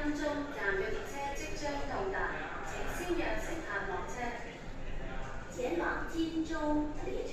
鐘站嘅列車即將到達，請先讓乘客落車。 前往金鐘列